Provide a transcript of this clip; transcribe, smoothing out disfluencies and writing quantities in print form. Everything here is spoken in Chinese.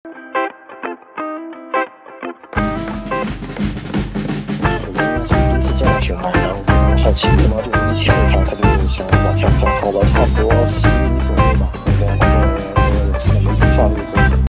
第一次见到熊猫，然后非常好奇，怎么就是以前看它就像滑跳好了差不多10分钟。